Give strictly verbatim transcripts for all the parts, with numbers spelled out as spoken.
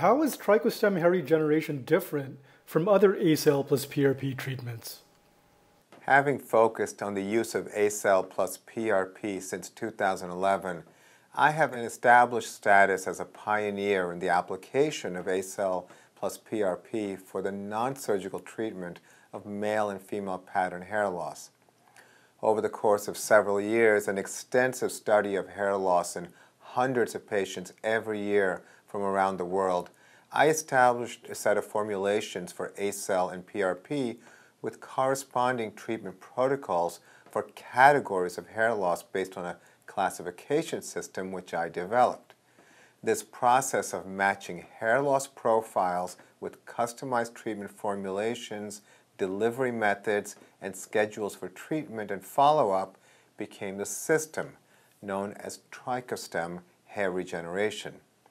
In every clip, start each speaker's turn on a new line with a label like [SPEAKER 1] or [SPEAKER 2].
[SPEAKER 1] how is TrichoStem Hair Regeneration different from other ACell plus P R P treatments?
[SPEAKER 2] Having focused on the use of ACell plus P R P since two thousand eleven, I have an established status as a pioneer in the application of ACell plus P R P for the non-surgical treatment of male and female pattern hair loss. Over the course of several years, an extensive study of hair loss in hundreds of patients every year from around the world, I established a set of formulations for ACell and P R P with corresponding treatment protocols for categories of hair loss based on a classification system which I developed. This process of matching hair loss profiles with customized treatment formulations, delivery methods, and schedules for treatment and follow-up became the system known as TrichoStem Hair Regeneration.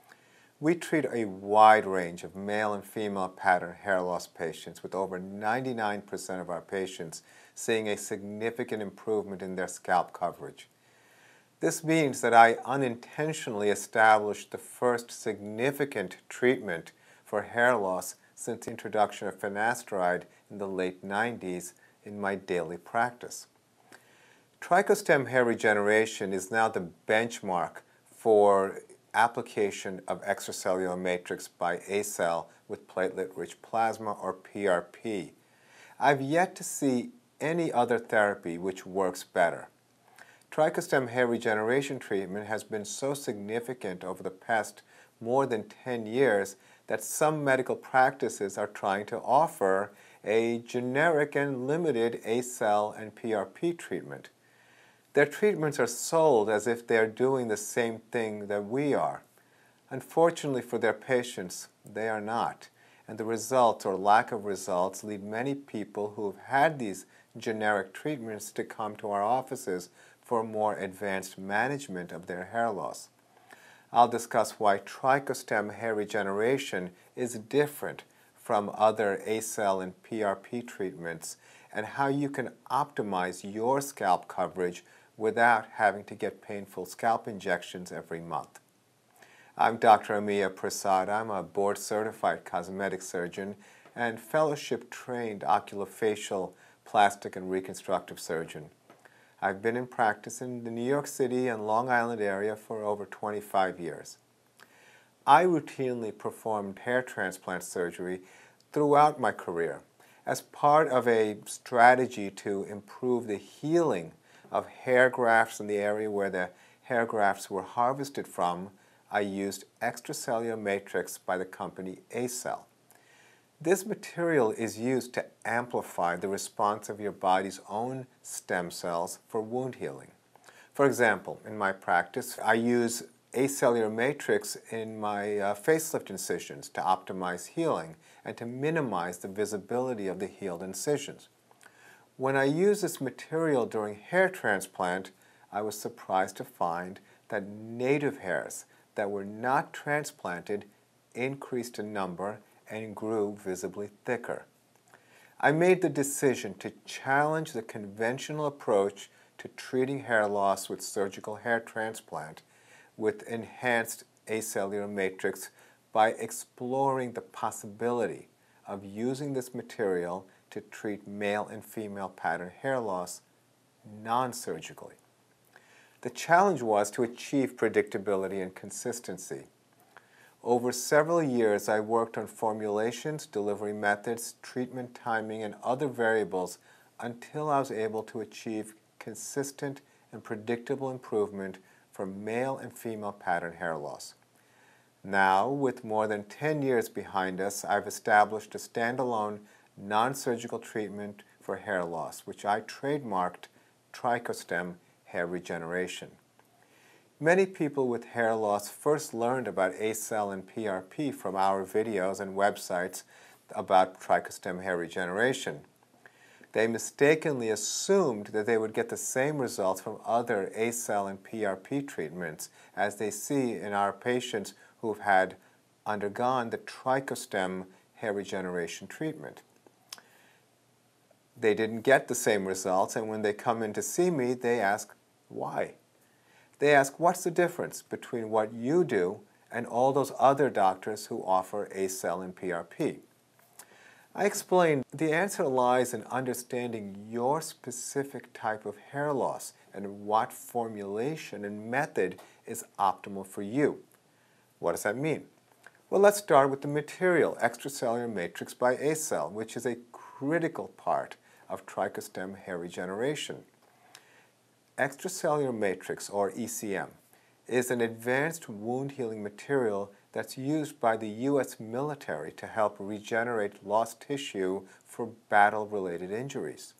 [SPEAKER 2] We treat a wide range of male and female pattern hair loss patients, with over ninety-nine percent of our patients seeing a significant improvement in their scalp coverage. This means that I unintentionally established the first significant treatment for hair loss since the introduction of finasteride in the late nineties in my daily practice. TrichoStem Hair Regeneration is now the benchmark for application of extracellular matrix by ACell with platelet-rich plasma, or P R P. I've yet to see any other therapy which works better. TrichoStem Hair Regeneration treatment has been so significant over the past more than ten years that some medical practices are trying to offer a generic and limited ACell and P R P treatment. Their treatments are sold as if they are doing the same thing that we are. Unfortunately for their patients, they are not, and the results or lack of results lead many people who have had these generic treatments to come to our offices for more advanced management of their hair loss. I'll discuss why TrichoStem Hair Regeneration is different from other ACell and P R P treatments, and how you can optimize your scalp coverage without having to get painful scalp injections every month. I'm Doctor Amiya Prasad. I'm a board-certified cosmetic surgeon and fellowship-trained oculofacial, plastic, and reconstructive surgeon. I've been in practice in the New York City and Long Island area for over twenty-five years. I routinely performed hair transplant surgery throughout my career as part of a strategy to improve the healing of hair grafts in the area where the hair grafts were harvested from. I used extracellular matrix by the company ACell. This material is used to amplify the response of your body's own stem cells for wound healing. For example, in my practice, I use acellular matrix in my uh, facelift incisions to optimize healing and to minimize the visibility of the healed incisions. When I used this material during hair transplant, I was surprised to find that native hairs that were not transplanted increased in number and grew visibly thicker. I made the decision to challenge the conventional approach to treating hair loss with surgical hair transplant with enhanced acellular matrix by exploring the possibility of using this material to treat male and female pattern hair loss non-surgically. The challenge was to achieve predictability and consistency. Over several years, I worked on formulations, delivery methods, treatment timing, and other variables until I was able to achieve consistent and predictable improvement for male and female pattern hair loss. Now, with more than ten years behind us, I've established a standalone non-surgical treatment for hair loss, which I trademarked TrichoStem Hair Regeneration. Many people with hair loss first learned about ACell and P R P from our videos and websites about TrichoStem Hair Regeneration. They mistakenly assumed that they would get the same results from other ACell and P R P treatments as they see in our patients who've had undergone the TrichoStem Hair Regeneration treatment. They didn't get the same results, and when they come in to see me, they ask, why? They ask, what's the difference between what you do and all those other doctors who offer ACell and P R P? I explained the answer lies in understanding your specific type of hair loss and what formulation and method is optimal for you. What does that mean? Well, let's start with the material, extracellular matrix by ACell, which is a critical part of TrichoStem Hair Regeneration. Extracellular matrix, or E C M, is an advanced wound healing material that's used by the U S military to help regenerate lost tissue for battle-related injuries.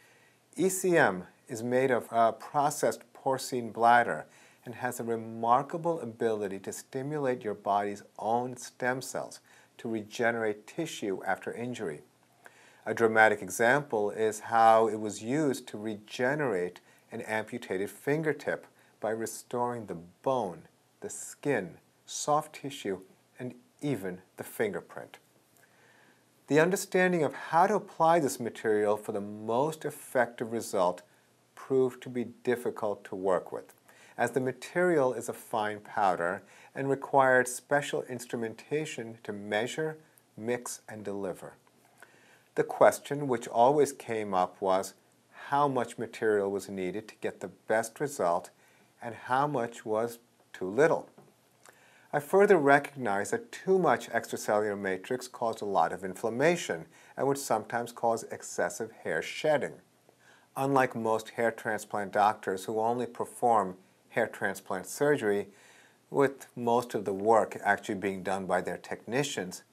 [SPEAKER 2] E C M is made of a processed porcine bladder and has a remarkable ability to stimulate your body's own stem cells to regenerate tissue after injury. A dramatic example is how it was used to regenerate an amputated fingertip by restoring the bone, the skin, soft tissue, and even the fingerprint. The understanding of how to apply this material for the most effective result proved to be difficult to work with, as the material is a fine powder and required special instrumentation to measure, mix, and deliver. The question which always came up was how much material was needed to get the best result and how much was too little. I further recognized that too much extracellular matrix caused a lot of inflammation and would sometimes cause excessive hair shedding. Unlike most hair transplant doctors who only perform hair transplant surgery, with most of the work actually being done by their technicians,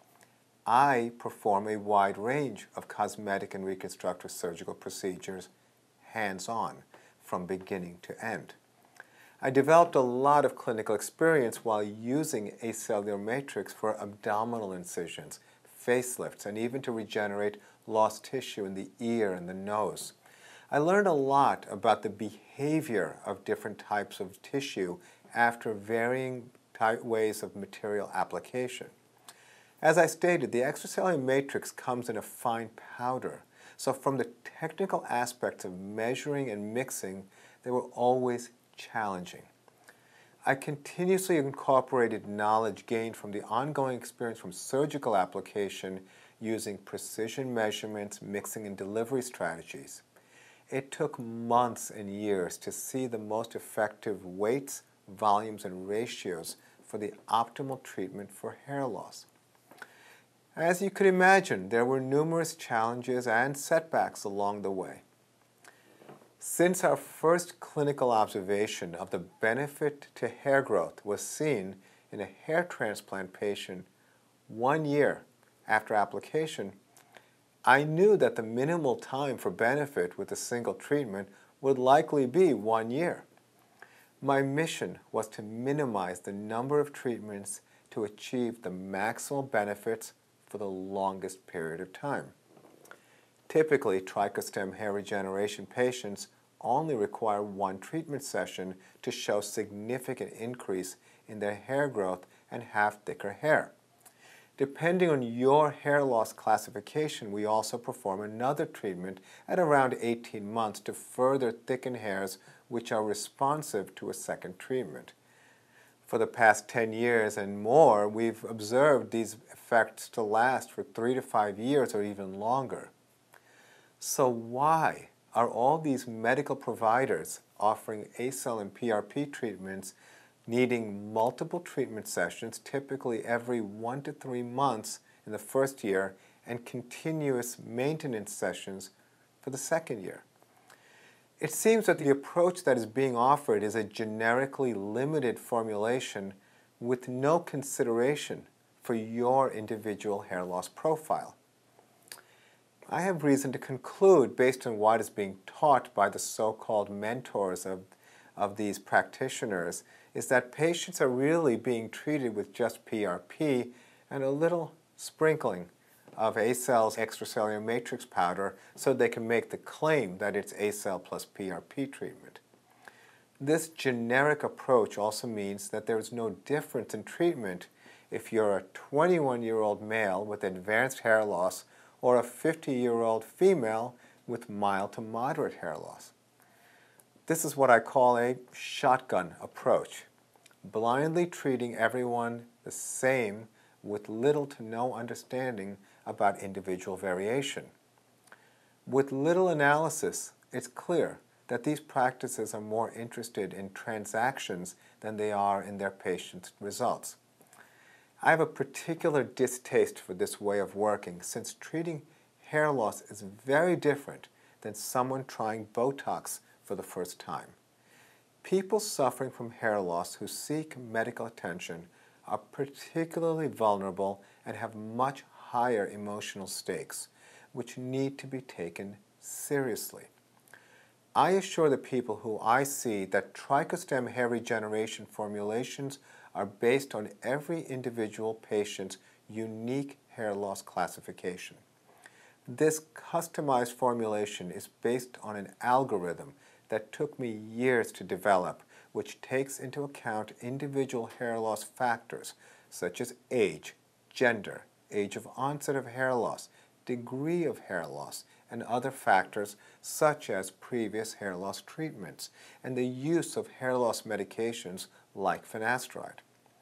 [SPEAKER 2] I perform a wide range of cosmetic and reconstructive surgical procedures hands-on from beginning to end. I developed a lot of clinical experience while using acellular matrix for abdominal incisions, facelifts, and even to regenerate lost tissue in the ear and the nose. I learned a lot about the behavior of different types of tissue after varying type ways of material application. As I stated, the extracellular matrix comes in a fine powder, so from the technical aspects of measuring and mixing, they were always challenging. I continuously incorporated knowledge gained from the ongoing experience from surgical application using precision measurements, mixing, and delivery strategies. It took months and years to see the most effective weights, volumes, and ratios for the optimal treatment for hair loss. As you could imagine, there were numerous challenges and setbacks along the way. Since our first clinical observation of the benefit to hair growth was seen in a hair transplant patient one year after application, I knew that the minimal time for benefit with a single treatment would likely be one year. My mission was to minimize the number of treatments to achieve the maximal benefits for the longest period of time. Typically, TrichoStem Hair Regeneration patients only require one treatment session to show significant increase in their hair growth and have thicker hair. Depending on your hair loss classification, we also perform another treatment at around eighteen months to further thicken hairs which are responsive to a second treatment. For the past ten years and more, we've observed these effects to last for three to five years or even longer. So why are all these medical providers offering ACell and P R P treatments needing multiple treatment sessions, typically every one to three months in the first year, and continuous maintenance sessions for the second year? It seems that the approach that is being offered is a generically limited formulation with no consideration for your individual hair loss profile. I have reason to conclude, based on what is being taught by the so-called mentors of, of these practitioners, is that patients are really being treated with just P R P and a little sprinkling of ACell's extracellular matrix powder so they can make the claim that it's ACell plus P R P treatment. This generic approach also means that there is no difference in treatment if you're a twenty-one-year-old male with advanced hair loss or a fifty-year-old female with mild to moderate hair loss. This is what I call a shotgun approach, blindly treating everyone The same with little to no understanding about individual variation. With little analysis, it's clear that these practices are more interested in transactions than they are in their patients' results. I have a particular distaste for this way of working since treating hair loss is very different than someone trying Botox for the first time. People suffering from hair loss who seek medical attention are particularly vulnerable and have much higher emotional stakes, which need to be taken seriously. I assure the people who I see that TrichoStem Hair Regeneration formulations are based on every individual patient's unique hair loss classification. This customized formulation is based on an algorithm that took me years to develop, which takes into account individual hair loss factors such as age, gender, age of onset of hair loss, degree of hair loss, and other factors such as previous hair loss treatments and the use of hair loss medications like finasteride.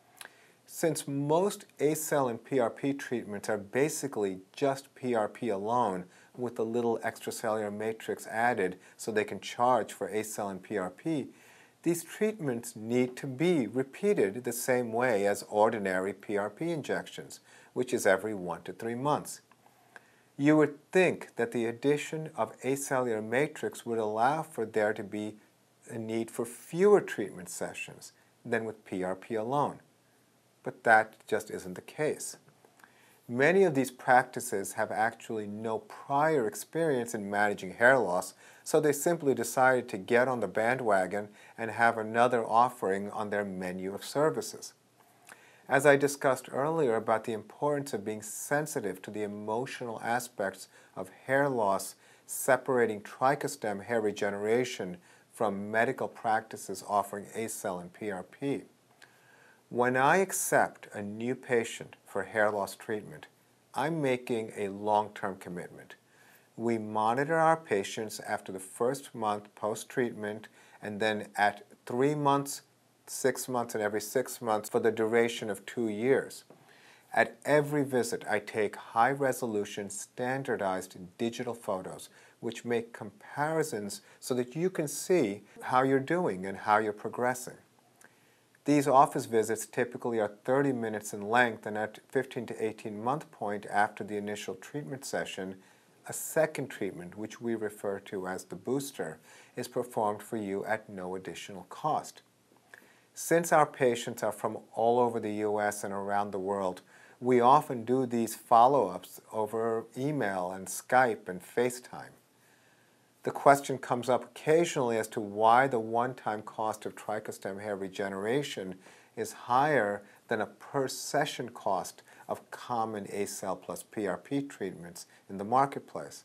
[SPEAKER 2] Since most ACell and P R P treatments are basically just P R P alone with a little extracellular matrix added so they can charge for ACell and P R P, these treatments need to be repeated the same way as ordinary P R P injections, which is every one to three months. You would think that the addition of acellular matrix would allow for there to be a need for fewer treatment sessions than with P R P alone. But that just isn't the case. Many of these practices have actually no prior experience in managing hair loss, so they simply decided to get on the bandwagon and have another offering on their menu of services. As I discussed earlier about the importance of being sensitive to the emotional aspects of hair loss, separating TrichoStem Hair Regeneration from medical practices offering ACell and P R P. When I accept a new patient for hair loss treatment, I'm making a long-term commitment. We monitor our patients after the first month post-treatment and then at three months, six months, and every six months for the duration of two years. At every visit, I take high-resolution, standardized digital photos which make comparisons so that you can see how you're doing and how you're progressing. These office visits typically are thirty minutes in length, and at fifteen to eighteen month point after the initial treatment session, a second treatment, which we refer to as the booster, is performed for you at no additional cost. Since our patients are from all over the U S and around the world, we often do these follow-ups over email and Skype and FaceTime. The question comes up occasionally as to why the one-time cost of TrichoStem Hair Regeneration is higher than a per-session cost of common ACell plus P R P treatments in the marketplace.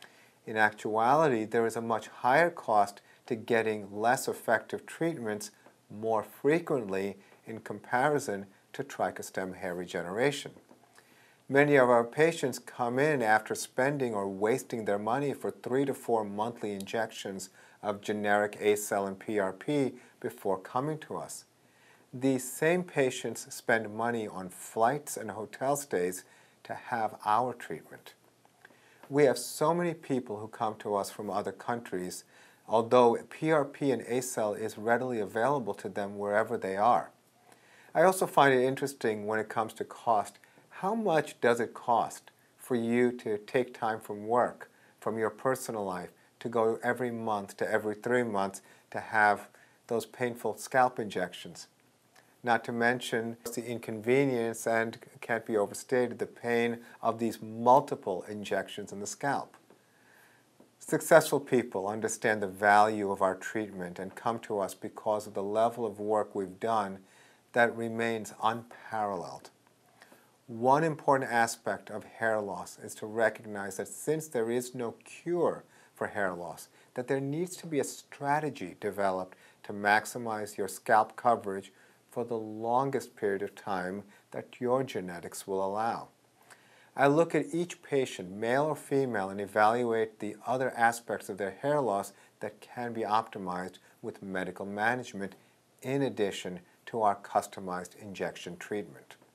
[SPEAKER 2] In actuality, there is a much higher cost to getting less effective treatments more frequently in comparison to TrichoStem Hair Regeneration. Many of our patients come in after spending or wasting their money for three to four monthly injections of generic ACell and P R P before coming to us. These same patients spend money on flights and hotel stays to have our treatment. We have so many people who come to us from other countries, although P R P and ACell is readily available to them wherever they are. I also find it interesting when it comes to cost. How much does it cost for you to take time from work, from your personal life, to go every month to every three months to have those painful scalp injections? Not to mention the inconvenience, and can't be overstated, the pain of these multiple injections in the scalp. Successful people understand the value of our treatment and come to us because of the level of work we've done that remains unparalleled. One important aspect of hair loss is to recognize that since there is no cure for hair loss, that there needs to be a strategy developed to maximize your scalp coverage for the longest period of time that your genetics will allow. I look at each patient, male or female, and evaluate the other aspects of their hair loss that can be optimized with medical management in addition to our customized injection treatment.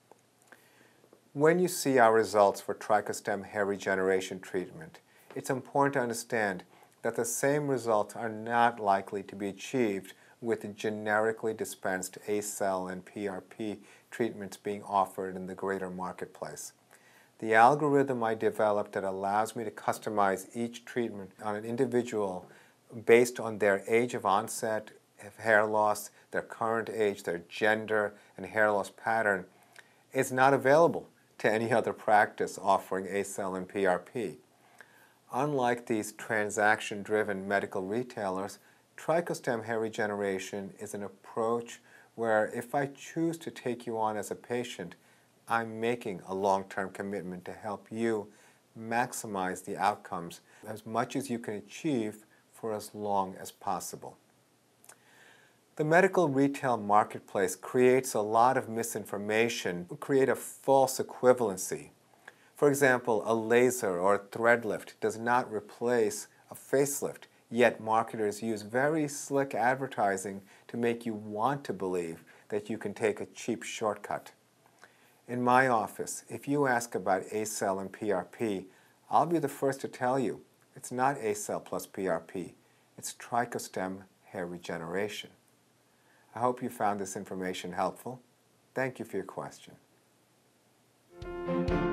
[SPEAKER 2] When you see our results for TrichoStem Hair Regeneration treatment, it's important to understand that the same results are not likely to be achieved with generically dispensed ACell and P R P treatments being offered in the greater marketplace. The algorithm I developed that allows me to customize each treatment on an individual based on their age of onset of hair loss, their current age, their gender, and hair loss pattern is not available to any other practice offering ACell and P R P. Unlike these transaction-driven medical retailers, TrichoStem Hair Regeneration is an approach where if I choose to take you on as a patient, I'm making a long-term commitment to help you maximize the outcomes as much as you can achieve for as long as possible. The medical retail marketplace creates a lot of misinformation, create a false equivalency. For example, a laser or a thread lift does not replace a facelift, yet marketers use very slick advertising to make you want to believe that you can take a cheap shortcut. In my office, if you ask about ACell and P R P, I'll be the first to tell you it's not ACell plus P R P, it's TrichoStem Hair Regeneration. I hope you found this information helpful. Thank you for your question.